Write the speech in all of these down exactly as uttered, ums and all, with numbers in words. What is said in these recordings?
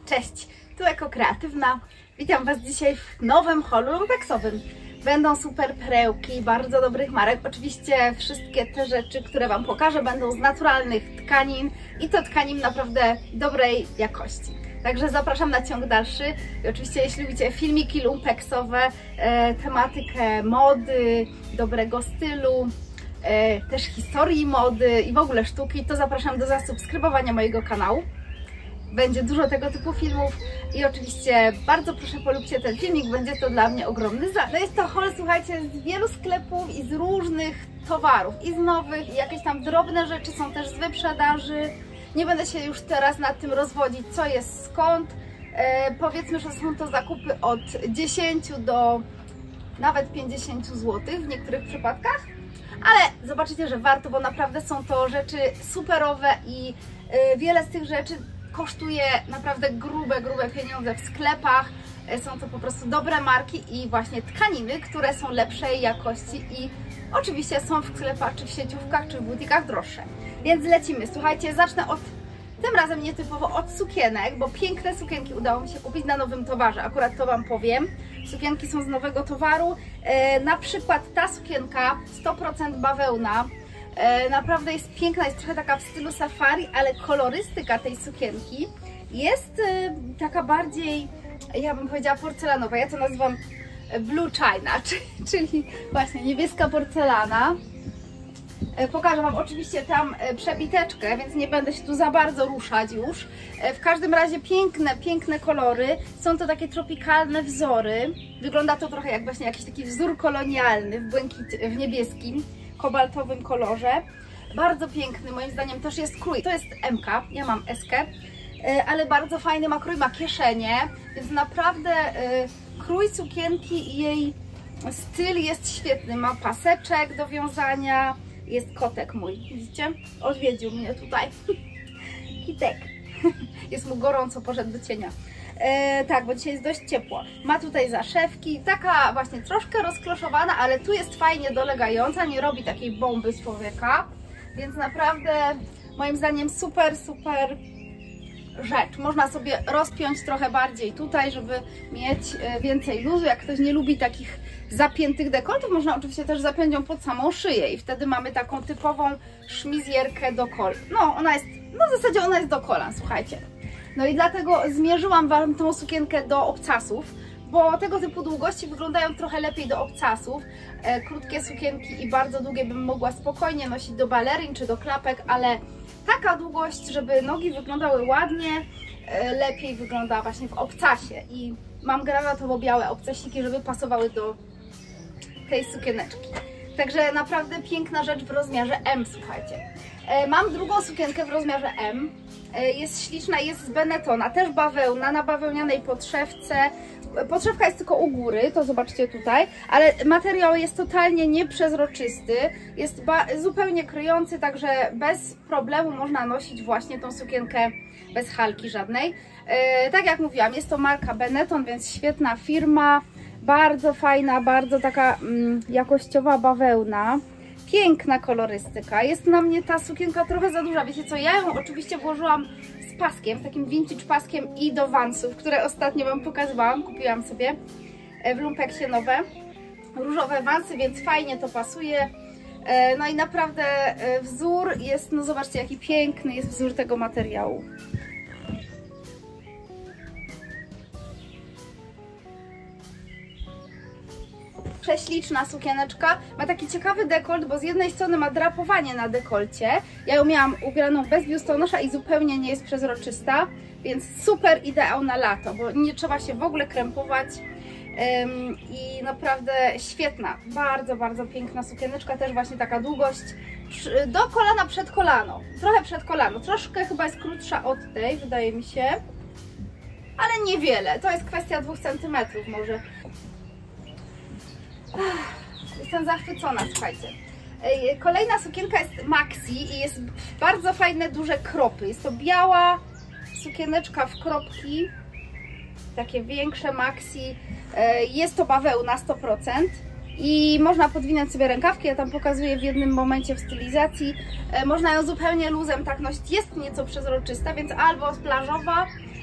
Cześć, tu Eko Kreatywna. Witam Was dzisiaj w nowym haulu lumpeksowym. Będą super perełki, bardzo dobrych marek. Oczywiście wszystkie te rzeczy, które Wam pokażę, będą z naturalnych tkanin i to tkanin naprawdę dobrej jakości. Także zapraszam na ciąg dalszy. I oczywiście jeśli lubicie filmiki lumpeksowe, e, tematykę mody, dobrego stylu, e, też historii mody i w ogóle sztuki, to zapraszam do zasubskrybowania mojego kanału. Będzie dużo tego typu filmów i oczywiście bardzo proszę, polubcie ten filmik, będzie to dla mnie ogromny zaszczyt. No jest to haul, słuchajcie, z wielu sklepów i z różnych towarów, i z nowych, i jakieś tam drobne rzeczy są też z wyprzedaży. Nie będę się już teraz nad tym rozwodzić, co jest skąd. E, powiedzmy, że są to zakupy od dziesięciu do nawet pięćdziesięciu złotych w niektórych przypadkach. Ale zobaczycie, że warto, bo naprawdę są to rzeczy superowe i e, wiele z tych rzeczy kosztuje naprawdę grube, grube pieniądze w sklepach. Są to po prostu dobre marki i właśnie tkaniny, które są lepszej jakości i oczywiście są w sklepach, czy w sieciówkach, czy w butikach droższe. Więc lecimy. Słuchajcie, zacznę od, tym razem nietypowo od sukienek, bo piękne sukienki udało mi się kupić na nowym towarze. Akurat to Wam powiem. Sukienki są z nowego towaru. E, na przykład ta sukienka sto procent bawełna. Naprawdę jest piękna, jest trochę taka w stylu safari, ale kolorystyka tej sukienki jest taka bardziej, ja bym powiedziała, porcelanowa. Ja to nazywam blue china, czyli właśnie niebieska porcelana. Pokażę Wam oczywiście tam przebiteczkę, więc nie będę się tu za bardzo ruszać już. W każdym razie piękne, piękne kolory. Są to takie tropikalne wzory. Wygląda to trochę jak właśnie jakiś taki wzór kolonialny w błękicie, w niebieskim, kobaltowym kolorze. Bardzo piękny, moim zdaniem też jest krój. To jest M K, ja mam S kę, ale bardzo fajny ma krój, ma kieszenie, więc naprawdę krój sukienki i jej styl jest świetny. Ma paseczek do wiązania, jest kotek mój, widzicie? Odwiedził mnie tutaj. Kitek. Jest mu gorąco, poszedł do cienia. E, tak, bo dzisiaj jest dość ciepło. Ma tutaj zaszewki, taka właśnie troszkę rozkloszowana, ale tu jest fajnie dolegająca, nie robi takiej bomby z człowieka, więc naprawdę moim zdaniem super, super rzecz. Można sobie rozpiąć trochę bardziej tutaj, żeby mieć więcej luzu. Jak ktoś nie lubi takich zapiętych dekoltów, można oczywiście też zapiąć ją pod samą szyję i wtedy mamy taką typową szmizjerkę do kolan. No, ona jest, no w zasadzie ona jest do kolan, słuchajcie. No i dlatego zmierzyłam Wam tą sukienkę do obcasów, bo tego typu długości wyglądają trochę lepiej do obcasów. E, krótkie sukienki i bardzo długie bym mogła spokojnie nosić do balerin czy do klapek, ale taka długość, żeby nogi wyglądały ładnie, e, lepiej wygląda właśnie w obcasie. I mam granatowo-białe obcasiki, żeby pasowały do tej sukieneczki. Także naprawdę piękna rzecz w rozmiarze M, słuchajcie. E, mam drugą sukienkę w rozmiarze M. Jest śliczna, jest z Benettona, też bawełna, na bawełnianej podszewce. Podszewka jest tylko u góry, to zobaczcie tutaj, ale materiał jest totalnie nieprzezroczysty, jest zupełnie kryjący, także bez problemu można nosić właśnie tą sukienkę bez halki żadnej. E, tak jak mówiłam, jest to marka Benetton, więc świetna firma, bardzo fajna, bardzo taka mm, jakościowa bawełna. Piękna kolorystyka. Jest na mnie ta sukienka trochę za duża. Wiecie co, ja ją oczywiście włożyłam z paskiem, z takim vintage paskiem i do wansów, które ostatnio Wam pokazywałam. Kupiłam sobie w lumpeksie nowe, różowe wansy, więc fajnie to pasuje. No i naprawdę wzór jest, no zobaczcie jaki piękny jest wzór tego materiału. Prześliczna sukieneczka, ma taki ciekawy dekolt, bo z jednej strony ma drapowanie na dekolcie. Ja ją miałam ubraną bez biustonosza i zupełnie nie jest przezroczysta, więc super ideał na lato, bo nie trzeba się w ogóle krępować ym, i naprawdę świetna, bardzo, bardzo piękna sukieneczka, też właśnie taka długość do kolana, przed kolano, trochę przed kolano, troszkę chyba jest krótsza od tej, wydaje mi się, ale niewiele, to jest kwestia dwóch centymetrów może. Jestem zachwycona, słuchajcie. Kolejna sukienka jest maxi i jest bardzo fajne, duże kropy. Jest to biała sukieneczka w kropki, takie większe maxi. Jest to bawełna sto procent i można podwinąć sobie rękawki. Ja tam pokazuję w jednym momencie w stylizacji. Można ją zupełnie luzem tak nosić. Jest nieco przezroczysta, więc albo plażowa,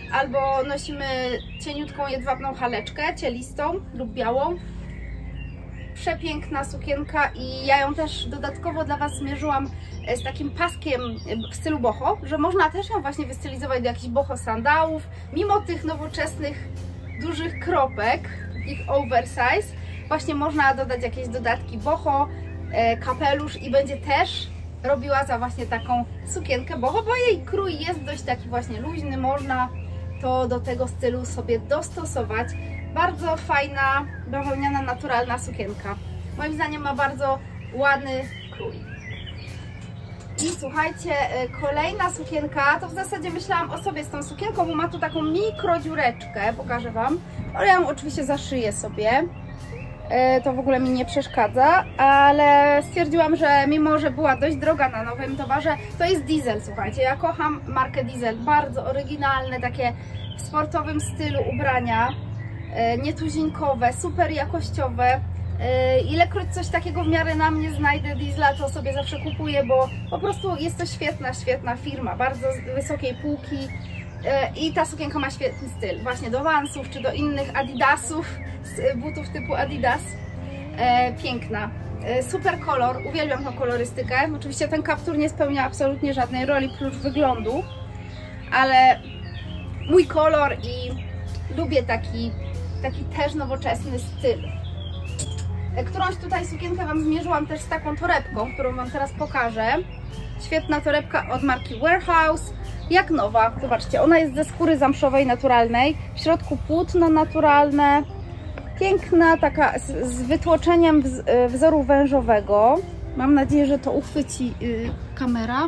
albo nosimy cieniutką jedwabną haleczkę, cielistą lub białą. Przepiękna sukienka i ja ją też dodatkowo dla Was zmierzyłam z takim paskiem w stylu boho, że można też ją właśnie wystylizować do jakichś boho sandałów, mimo tych nowoczesnych dużych kropek, ich oversize, właśnie można dodać jakieś dodatki boho, kapelusz i będzie też robiła za właśnie taką sukienkę boho, bo jej krój jest dość taki właśnie luźny, można to do tego stylu sobie dostosować. Bardzo fajna, bawełniana, naturalna sukienka. Moim zdaniem ma bardzo ładny krój. I słuchajcie, kolejna sukienka, to w zasadzie myślałam o sobie z tą sukienką, bo ma tu taką mikro dziureczkę, pokażę Wam, ale ja ją oczywiście zaszyję sobie. To w ogóle mi nie przeszkadza, ale stwierdziłam, że mimo, że była dość droga na nowym towarze, to jest Diesel, słuchajcie. Ja kocham markę Diesel, bardzo oryginalne, takie w sportowym stylu ubrania, nietuzinkowe, super jakościowe. Ilekroć coś takiego w miarę na mnie znajdę Diesla, to sobie zawsze kupuję, bo po prostu jest to świetna, świetna firma, bardzo wysokiej półki i ta sukienka ma świetny styl, właśnie do Vansów czy do innych Adidasów, butów typu Adidas. Piękna, super kolor, uwielbiam tą kolorystykę. Oczywiście ten kaptur nie spełnia absolutnie żadnej roli prócz wyglądu, ale mój kolor i lubię taki, taki też nowoczesny styl. Którąś tutaj sukienkę Wam zmierzyłam też z taką torebką, którą Wam teraz pokażę. Świetna torebka od marki Warehouse, jak nowa. Zobaczcie, ona jest ze skóry zamszowej naturalnej, w środku płótno naturalne. Piękna, taka z, z wytłoczeniem wz, wzoru wężowego. Mam nadzieję, że to uchwyci yy, kamera.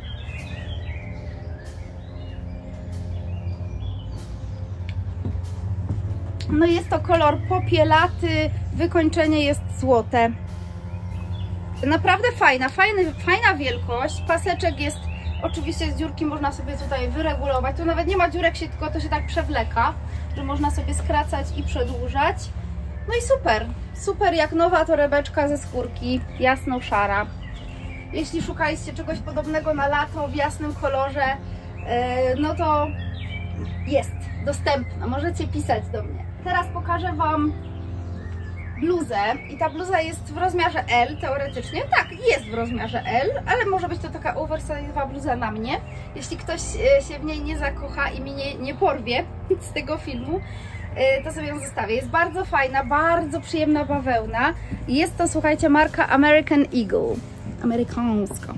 No jest to kolor popielaty, wykończenie jest złote. Naprawdę fajna, fajny, fajna wielkość. Paseczek jest oczywiście z dziurki, można sobie tutaj wyregulować. Tu nawet nie ma dziurek, się, tylko to się tak przewleka, że można sobie skracać i przedłużać. No i super, super jak nowa torebeczka ze skórki, jasno-szara. Jeśli szukaliście czegoś podobnego na lato w jasnym kolorze, no to jest dostępna, możecie pisać do mnie. Teraz pokażę Wam bluzę i ta bluza jest w rozmiarze L teoretycznie. Tak, jest w rozmiarze L, ale może być to taka oversize'owa bluza na mnie. Jeśli ktoś się w niej nie zakocha i mi nie, nie porwie z tego filmu, to sobie ją zostawię. Jest bardzo fajna, bardzo przyjemna bawełna. Jest to, słuchajcie, marka American Eagle. Amerykańska.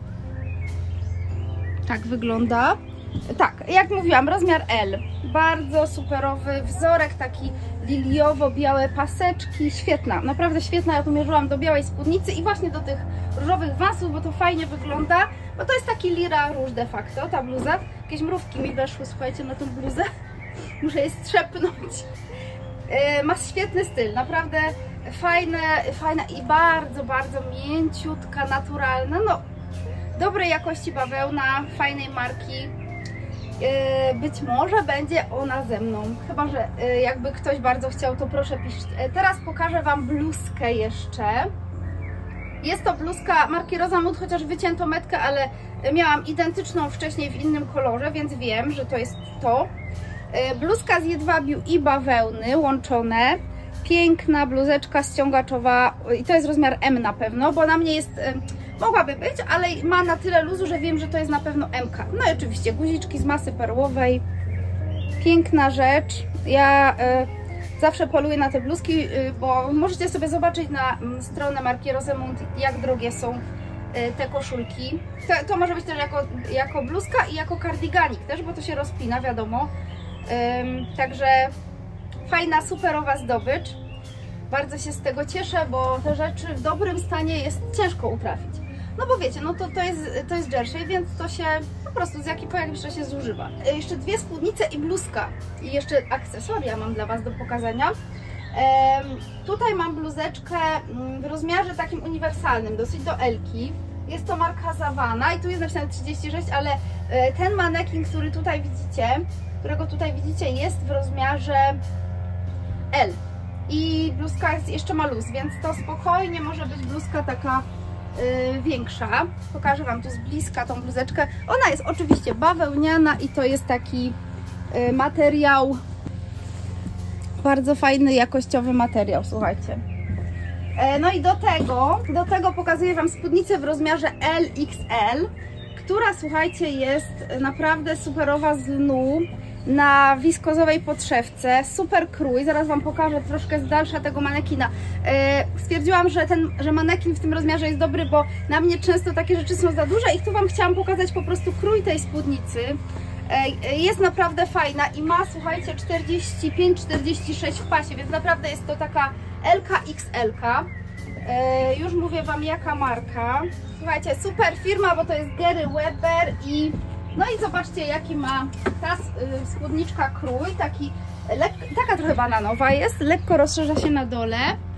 Tak wygląda. Tak, jak mówiłam, rozmiar L. Bardzo superowy wzorek, taki liliowo-białe paseczki. Świetna, naprawdę świetna. Ja tu mierzyłam do białej spódnicy i właśnie do tych różowych Vansów, bo to fajnie wygląda. Bo to jest taki lira róż de facto, ta bluza. Jakieś mrówki mi weszły, słuchajcie, na tę bluzę. Muszę je strzepnąć. Yy, ma świetny styl, naprawdę fajne, fajna i bardzo, bardzo mięciutka, naturalna. No, dobrej jakości bawełna, fajnej marki. Być może będzie ona ze mną, chyba że jakby ktoś bardzo chciał, to proszę piszcie. Teraz pokażę Wam bluzkę jeszcze. Jest to bluzka marki Rosamund, chociaż wycięto metkę, ale miałam identyczną wcześniej w innym kolorze, więc wiem, że to jest to. Bluzka z jedwabiu i bawełny łączone. Piękna bluzeczka ściągaczowa i to jest rozmiar M na pewno, bo na mnie jest... Mogłaby być, ale ma na tyle luzu, że wiem, że to jest na pewno M K. No i oczywiście guziczki z masy perłowej. Piękna rzecz. Ja y, zawsze poluję na te bluzki, y, bo możecie sobie zobaczyć na y, stronę marki Rosamund, jak drogie są y, te koszulki. To, to może być też jako, jako bluzka i jako kardiganik też, bo to się rozpina, wiadomo. Y, także fajna, superowa zdobycz. Bardzo się z tego cieszę, bo te rzeczy w dobrym stanie jest ciężko utrafić. No bo wiecie, no to, to, jest, to jest jersey, więc to się po prostu z jakiej po jakimś czasie zużywa. Jeszcze dwie spódnice i bluzka. I jeszcze akcesoria mam dla Was do pokazania. Ehm, tutaj mam bluzeczkę w rozmiarze takim uniwersalnym, dosyć do Elki. Jest to marka Zawana i tu jest napisane trzydzieści sześć, ale ten manekin, który tutaj widzicie, którego tutaj widzicie, jest w rozmiarze L. I bluzka jest, jeszcze ma luz, więc to spokojnie może być bluzka taka yy, większa. Pokażę Wam tu z bliska tą bluzeczkę. Ona jest oczywiście bawełniana i to jest taki materiał, bardzo fajny, jakościowy materiał, słuchajcie. No i do tego, do tego pokazuję Wam spódnicę w rozmiarze L X L, która, słuchajcie, jest naprawdę superowa z lnu na wiskozowej podszewce, super krój. Zaraz Wam pokażę troszkę z dalsza tego manekina. Stwierdziłam, że ten że manekin w tym rozmiarze jest dobry, bo na mnie często takie rzeczy są za duże i tu Wam chciałam pokazać po prostu krój tej spódnicy. Jest naprawdę fajna i ma, słuchajcie, czterdzieści pięć czterdzieści sześć w pasie, więc naprawdę jest to taka L K X L K. Już mówię Wam, jaka marka. Słuchajcie, super firma, bo to jest Gary Weber i no i zobaczcie, jaki ma ta spódniczka krój, taki lek, taka trochę bananowa jest, lekko rozszerza się na dole.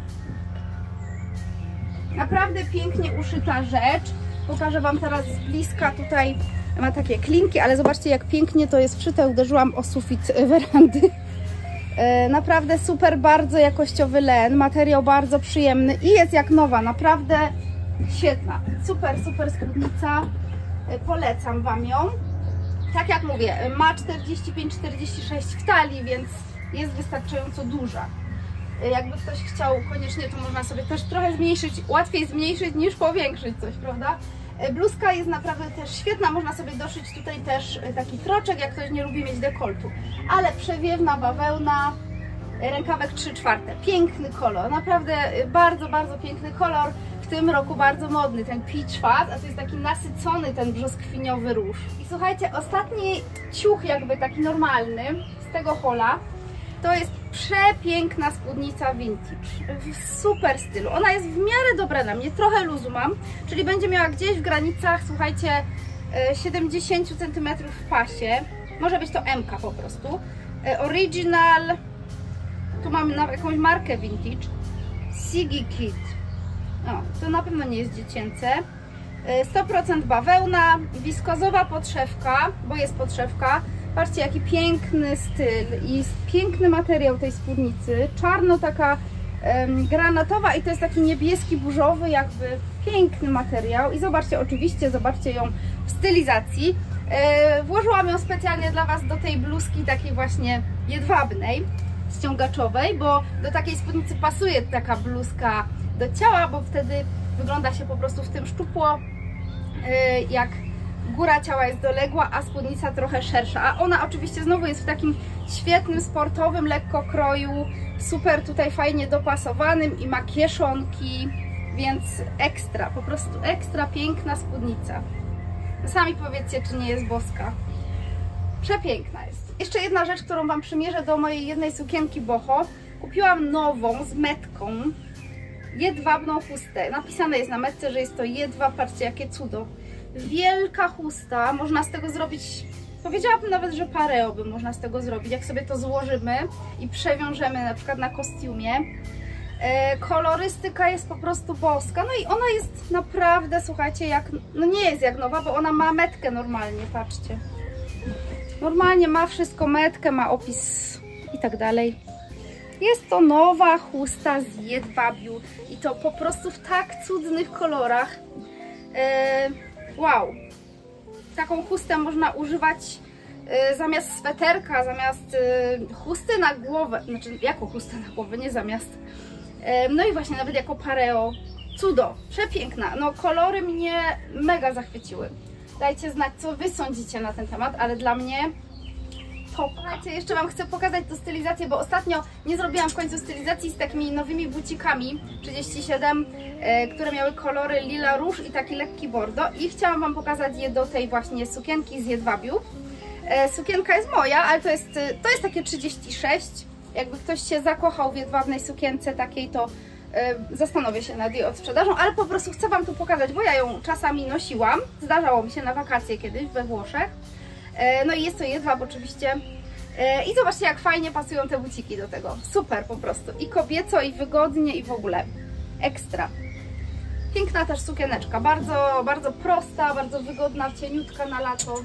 Naprawdę pięknie uszyta rzecz. Pokażę Wam teraz z bliska, tutaj ma takie klinki, ale zobaczcie, jak pięknie to jest wszyte. Uderzyłam o sufit werandy. Naprawdę super, bardzo jakościowy len, materiał bardzo przyjemny i jest jak nowa, naprawdę świetna. Super, super spódnica, polecam Wam ją. Tak jak mówię, ma czterdzieści pięć czterdzieści sześć w talii, więc jest wystarczająco duża. Jakby ktoś chciał koniecznie, to można sobie też trochę zmniejszyć, łatwiej zmniejszyć niż powiększyć coś, prawda? Bluzka jest naprawdę też świetna, można sobie doszyć tutaj też taki troczek, jak ktoś nie lubi mieć dekoltu. Ale przewiewna bawełna, rękawek trzy czwarte. Piękny kolor, naprawdę bardzo, bardzo piękny kolor. W tym roku bardzo modny, ten peach fat, a to jest taki nasycony ten brzoskwiniowy róż. I słuchajcie, ostatni ciuch jakby taki normalny z tego hola, to jest przepiękna spódnica vintage, w super stylu. Ona jest w miarę dobra na mnie, trochę luzu mam, czyli będzie miała gdzieś w granicach, słuchajcie, siedemdziesiąt centymetrów w pasie. Może być to M K po prostu. Original, tu mamy jakąś markę vintage, Siggy Kid. O, to na pewno nie jest dziecięce. sto procent bawełna, wiskozowa podszewka, bo jest podszewka. Patrzcie, jaki piękny styl i piękny materiał tej spódnicy. Czarno taka um, granatowa i to jest taki niebieski, burzowy, jakby piękny materiał. I zobaczcie, oczywiście, zobaczcie ją w stylizacji. E, włożyłam ją specjalnie dla Was do tej bluzki takiej właśnie jedwabnej, ściągaczowej, bo do takiej spódnicy pasuje taka bluzka do ciała, bo wtedy wygląda się po prostu w tym szczupło, e, jak góra ciała jest doległa, a spódnica trochę szersza, a ona oczywiście znowu jest w takim świetnym, sportowym lekko kroju, super tutaj fajnie dopasowanym i ma kieszonki, więc ekstra, po prostu ekstra piękna spódnica. Sami powiedzcie, czy nie jest boska. Przepiękna jest. Jeszcze jedna rzecz, którą Wam przymierzę do mojej jednej sukienki boho. Kupiłam nową z metką, jedwabną chustę. Napisane jest na metce, że jest to jedwab, patrzcie, jakie cudo. Wielka chusta, można z tego zrobić, powiedziałabym nawet, że pareo by można z tego zrobić, jak sobie to złożymy i przewiążemy na przykład na kostiumie. E, kolorystyka jest po prostu boska, no i ona jest naprawdę, słuchajcie, jak, no nie jest jak nowa, bo ona ma metkę normalnie, patrzcie. Normalnie ma wszystko, metkę, ma opis i tak dalej. Jest to nowa chusta z jedwabiu i to po prostu w tak cudnych kolorach. E, Wow, taką chustę można używać y, zamiast sweterka, zamiast y, chusty na głowę, znaczy jako chustę na głowę, nie zamiast. Y, no i właśnie nawet jako pareo. Cudo, przepiękna. No kolory mnie mega zachwyciły. Dajcie znać, co Wy sądzicie na ten temat, ale dla mnie top. Słuchajcie, jeszcze Wam chcę pokazać tę stylizację, bo ostatnio nie zrobiłam w końcu stylizacji z takimi nowymi bucikami trzydzieści siedem, e, które miały kolory lila róż i taki lekki bordo i chciałam Wam pokazać je do tej właśnie sukienki z jedwabiu. E, sukienka jest moja, ale to jest, to jest takie trzydzieści sześć. Jakby ktoś się zakochał w jedwabnej sukience takiej, to e, zastanowię się nad jej odsprzedażą, ale po prostu chcę Wam tu pokazać, bo ja ją czasami nosiłam. Zdarzało mi się na wakacje kiedyś we Włoszech. No i jest to jedwab oczywiście. I zobaczcie, jak fajnie pasują te buciki do tego. Super po prostu. I kobieco, i wygodnie, i w ogóle. Ekstra. Piękna też sukieneczka. Bardzo, bardzo prosta, bardzo wygodna, cieniutka na lato.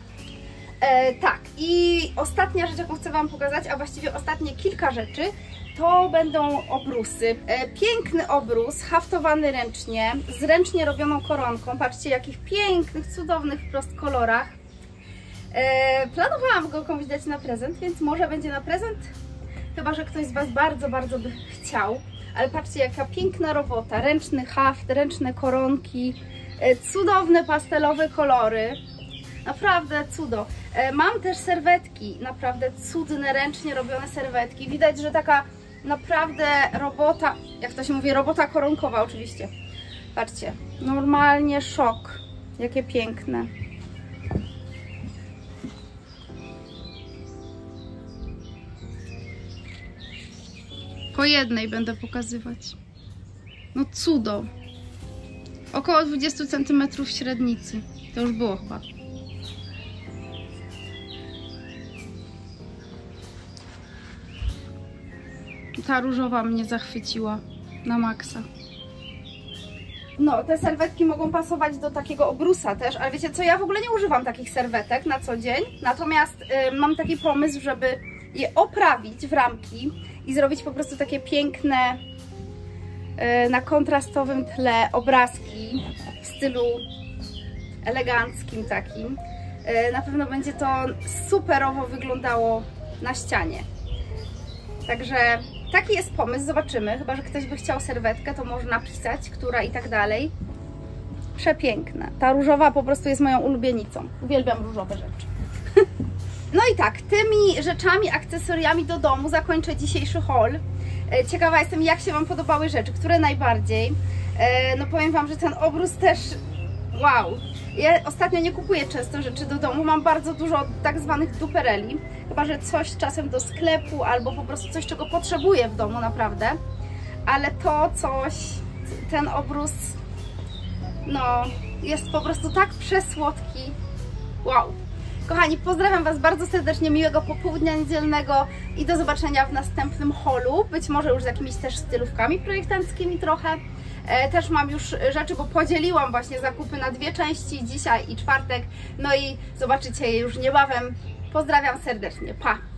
E, tak, i ostatnia rzecz, jaką chcę Wam pokazać, a właściwie ostatnie kilka rzeczy, to będą obrusy. E, piękny obrus, haftowany ręcznie, z ręcznie robioną koronką. Patrzcie, jakich pięknych, cudownych wprost kolorach. E, planowałam go komuś dać na prezent, więc może będzie na prezent. Chyba że ktoś z Was bardzo, bardzo by chciał. Ale patrzcie, jaka piękna robota. Ręczny haft, ręczne koronki, e, cudowne pastelowe kolory. Naprawdę cudo. E, mam też serwetki, naprawdę cudne, ręcznie robione serwetki. Widać, że taka naprawdę robota, jak to się mówi, robota koronkowa oczywiście. Patrzcie, normalnie szok. Jakie piękne. Po jednej będę pokazywać. No cudo. Około dwadzieścia centymetrów średnicy. To już było chyba. Ta różowa mnie zachwyciła na maksa. No, te serwetki mogą pasować do takiego obrusa też, ale wiecie co, ja w ogóle nie używam takich serwetek na co dzień, natomiast y, mam taki pomysł, żeby je oprawić w ramki i zrobić po prostu takie piękne y, na kontrastowym tle obrazki w stylu eleganckim takim. Y, na pewno będzie to superowo wyglądało na ścianie. Także taki jest pomysł, zobaczymy. Chyba że ktoś by chciał serwetkę, to może napisać, która i tak dalej. Przepiękna. Ta różowa po prostu jest moją ulubienicą. Uwielbiam różowe rzeczy. No i tak, tymi rzeczami, akcesoriami do domu zakończę dzisiejszy haul. Ciekawa jestem, jak się Wam podobały rzeczy, które najbardziej. No powiem Wam, że ten obrus też wow. Ja ostatnio nie kupuję często rzeczy do domu, mam bardzo dużo tak zwanych dupereli. Chyba że coś czasem do sklepu albo po prostu coś, czego potrzebuję w domu naprawdę. Ale to coś, ten obrus, no jest po prostu tak przesłodki. Wow. Kochani, pozdrawiam Was bardzo serdecznie, miłego popołudnia niedzielnego i do zobaczenia w następnym haulu. Być może już z jakimiś też stylówkami projektanckimi trochę. E, też mam już rzeczy, bo podzieliłam właśnie zakupy na dwie części, dzisiaj i czwartek. No i zobaczycie je już niebawem. Pozdrawiam serdecznie, pa!